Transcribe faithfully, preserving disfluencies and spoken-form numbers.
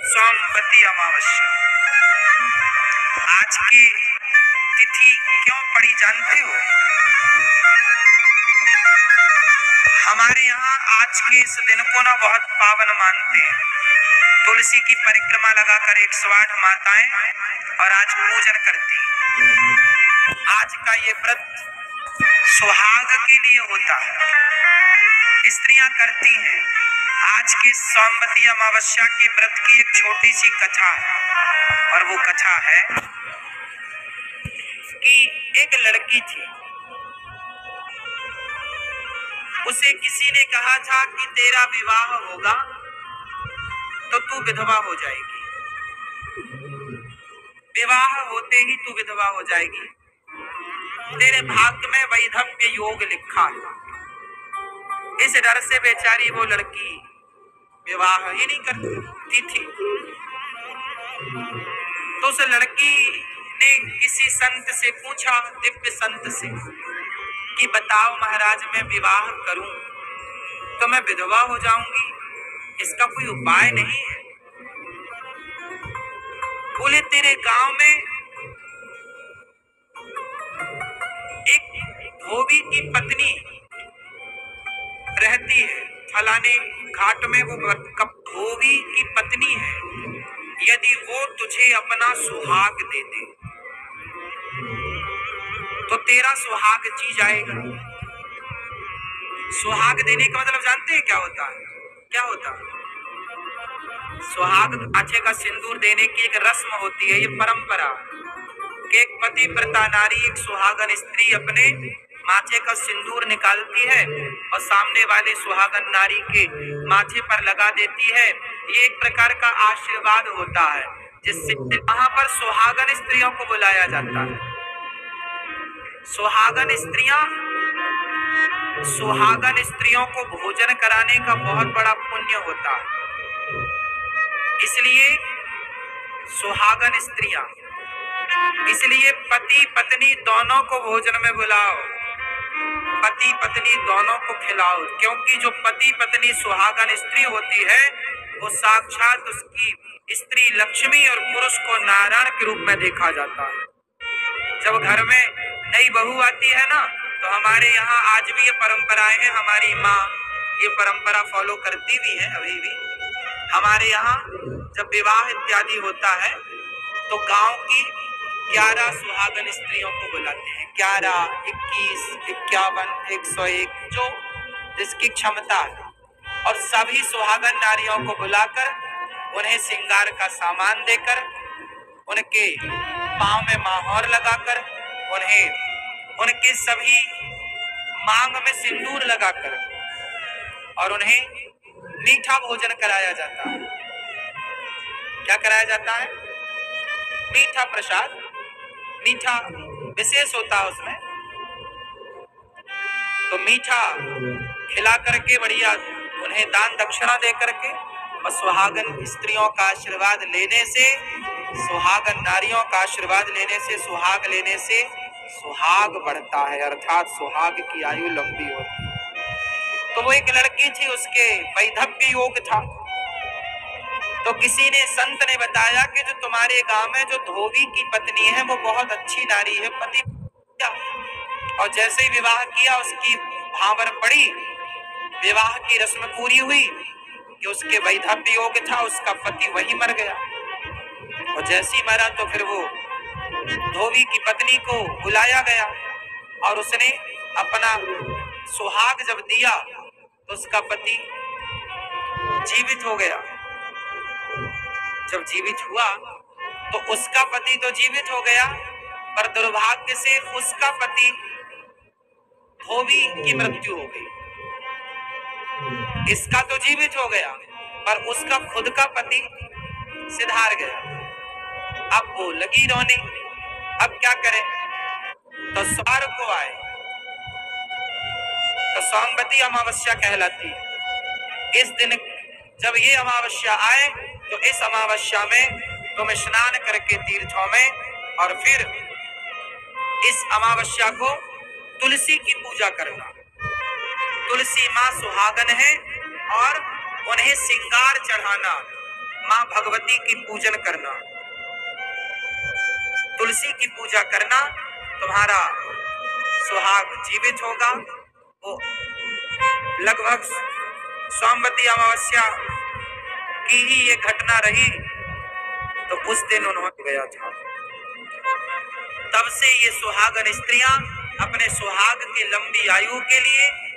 सोमवती अमावस्या आज की तिथि क्यों पड़ी जानते हो? हमारे यहाँ आज के इस दिन को ना बहुत पावन मानते हैं। तुलसी की परिक्रमा लगाकर एक सौ आठ माताएं और आज पूजन करती हैं। आज का ये व्रत सुहाग के लिए होता है, स्त्रियां करती हैं। आज के सोमवती अमावस्या के व्रत की एक छोटी सी कथा है और वो कथा है कि एक लड़की थी, उसे किसी ने कहा था कि तेरा विवाह होगा तो तू विधवा हो जाएगी, विवाह होते ही तू विधवा हो जाएगी, तेरे भाग्य में वैधव्य योग लिखा है। इस डर से बेचारी वो लड़की विवाह ही नहीं करती थी। तो उस लड़की ने किसी संत से पूछा, दिव्य संत से, कि बताओ महाराज मैं विवाह करूं तो मैं विधवा हो जाऊंगी, इसका कोई उपाय नहीं है? बोले तेरे गांव में एक धोबी की पत्नी रहती है, फलाने घाट में वो धोबी की पत्नी है, यदि वो तुझे अपना सुहाग दे दे तो तेरा सुहाग जी जाएगा। सुहाग देने का मतलब जानते हैं क्या होता है? क्या होता है? सुहाग माथे का सिंदूर देने की एक रस्म होती है, ये परंपरा कि एक पतिव्रता नारी, एक सुहागन स्त्री अपने माथे का सिंदूर निकालती है और सामने वाले सुहागन नारी के माथे पर लगा देती है। ये एक प्रकार का आशीर्वाद होता है, जिससे वहां पर सुहागन स्त्रियों को बुलाया जाता है। सुहागन स्त्रियां सुहागन स्त्रियों को भोजन कराने का बहुत बड़ा पुण्य होता है, इसलिए सुहागन स्त्रियां, इसलिए पति पत्नी दोनों को भोजन में बुलाओ, पति पत्नी दोनों को खिलाओ, क्योंकि जो पति पत्नी सुहागन स्त्री होती है वो साक्षात उसकी स्त्री लक्ष्मी और पुरुष को नारायण के रूप में देखा जाता है। जब घर में नई बहू आती है ना, तो हमारे यहाँ आज भी ये परंपराएं हैं, हमारी माँ ये परंपरा फॉलो करती भी है। अभी भी हमारे यहाँ जब विवाह इत्यादि होता है तो गांव की ग्यारह सुहागन स्त्रियों को बुलाते हैं, ग्यारह, इक्कीस, इक्यावन, एक सौ एक, जो जिसकी क्षमता है, और सभी सुहागन नारियों को बुलाकर उन्हें श्रृंगार का सामान देकर, उनके पांव में माहौर लगाकर, उन्हें उनके सभी मांग में सिंदूर लगाकर और उन्हें मीठा भोजन कराया जाता है। क्या कराया जाता है? मीठा प्रसाद, मीठा विशेष होता है उसमें, तो मीठा खिला करके बढ़िया उन्हें दान दक्षिणा दे करके और सुहागन स्त्रियों का आशीर्वाद लेने से, सुहागन नारियों का आशीर्वाद लेने से, सुहाग लेने से सुहाग बढ़ता है, अर्थात सुहाग की आयु लंबी होती है। तो वो एक लड़की थी, उसके वैधव्य योग था। तो किसी ने, संत ने बताया कि जो तुम्हारे गांव में जो धोबी की पत्नी है वो बहुत अच्छी नारी है, पति, और जैसे ही विवाह किया उसकी भावर पड़ी, विवाह की रस्म पूरी हुई कि उसके वैधव्य योग था, उसका पति वही मर गया, और जैसे ही मरा तो फिर वो धोबी की पत्नी को बुलाया गया और उसने अपना सुहाग जब दिया तो उसका पति जीवित हो गया। जब जीवित हुआ तो उसका पति तो जीवित हो गया, पर दुर्भाग्य से उसका पति धोबी की मृत्यु हो गई। इसका तो जीवित हो गया पर उसका खुद का पति सिधार गया। अब वो लगी रोने, अब क्या करें? तो सोमवार को आए, तो सोमवती अमावस्या कहलाती है। इस दिन जब ये अमावस्या आए तो इस अमावस्या में तुम स्नान करके तीर्थों में, और फिर इस अमावस्या को तुलसी की पूजा करना। तुलसी माँ सुहागन है और उन्हें श्रृंगार चढ़ाना, माँ भगवती की पूजन करना, तुलसी की पूजा करना, तुम्हारा सुहाग जीवित होगा। वो लगभग सोमवती अमावस्या की ही ये घटना रही, तो उस दिन उन्होंने गया था। तब से ये सुहागन स्त्रियां अपने सुहाग की लंबी आयु के लिए